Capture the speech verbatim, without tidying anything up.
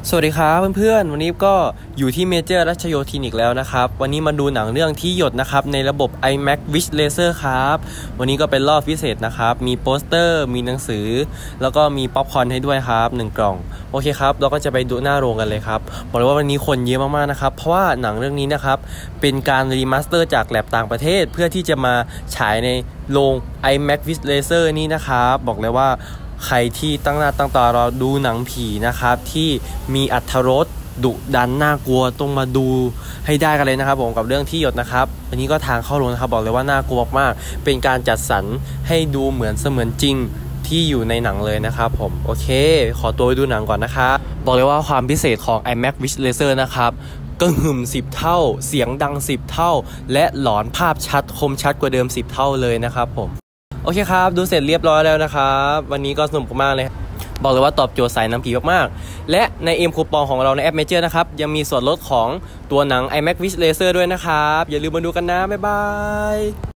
สวัสดีครับเพื่อนๆวันนี้ก็อยู่ที่เมเจอร์รัชโยธินอีกแล้วนะครับวันนี้มาดูหนังเรื่องที่หยดนะครับในระบบ IMAX Wish Laser ครับวันนี้ก็เป็นรอบพิเศษนะครับมีโปสเตอร์มีหนังสือแล้วก็มีป๊อปคอร์นให้ด้วยครับหนึ่งกล่องโอเคครับเราก็จะไปดูหน้าโรงกันเลยครับบอกเลยว่าวันนี้คนเยอะมากๆนะครับเพราะว่าหนังเรื่องนี้นะครับเป็นการรีมาสเตอร์จากแลบต่างประเทศเพื่อที่จะมาฉายในโรง IMAX Wish Laser นี้นะครับบอกเลยว่าใครที่ตั้งหน้าตั้งตารอดูหนังผีนะครับที่มีอรรถรสดุดันน่ากลัวต้องมาดูให้ได้กันเลยนะครับผมกับเรื่องที่หยดนะครับอันนี้ก็ทางเข้าโรงนะครับบอกเลยว่าน่ากลัวมากเป็นการจัดสรรให้ดูเหมือนเสมือนจริงที่อยู่ในหนังเลยนะครับผมโอเคขอตัวไปดูหนังก่อนนะครับบอกเลยว่าความพิเศษของ IMAX Wish Laser นะครับก็หึ่มสิบเท่าเสียงดังสิบเท่าและหลอนภาพชัดคมชัดกว่าเดิมสิบเท่าเลยนะครับผมโอเคครับดูเสร็จเรียบร้อยแล้วนะครับวันนี้ก็สนุกมากเลยบอกเลยว่าตอบโจทย์สายหนังผีมากๆและในเอ็มคูปองของเราในแอป Major นะครับยังมีส่วนลดของตัวหนัง IMAX Wish Laser ด้วยนะครับอย่าลืมมาดูกันนะบ๊ายบาย